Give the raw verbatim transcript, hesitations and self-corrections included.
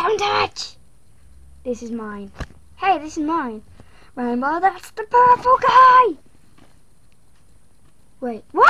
Don't touch! This is mine. Hey, this is mine. Rainbow, that's the purple guy! Wait, what?